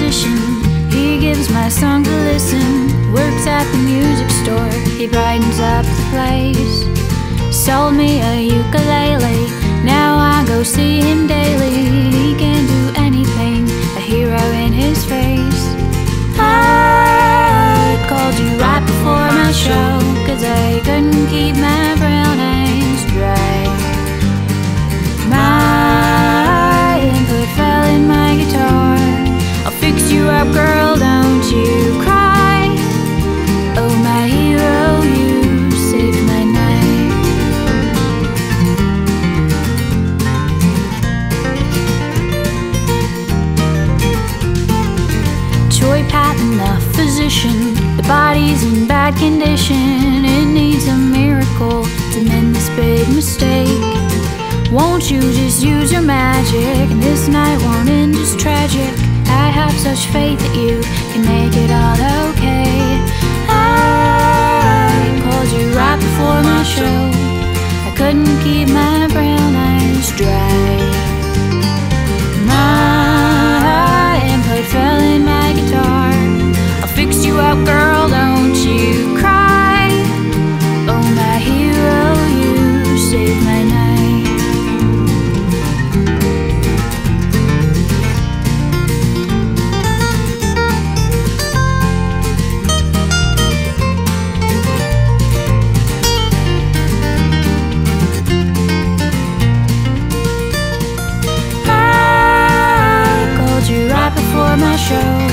musician. He gives my songs a listen. Works at the music store. He brightens up the place. Sold me a ukulele. Now I go see him daily. He can do anything, a hero in his face. I called you right before my show, 'cause I couldn't keep my brown eyes dry. My input fell in my guitar. I'll fix you up, girl, don't you cry. Oh, my hero, you saved my night. Patton, the physician, the body's in bad condition. It needs a miracle to mend this big mistake. Won't you just use your magic, and this night won't end as tragic. I have such faith that you can make it all okay. I called you right before my show. I couldn't keep my brown eyes dry. My input fell in my guitar. I'll fix you up, girl, don't you cry. Oh, my hero, you saved my night. I called you right before my show.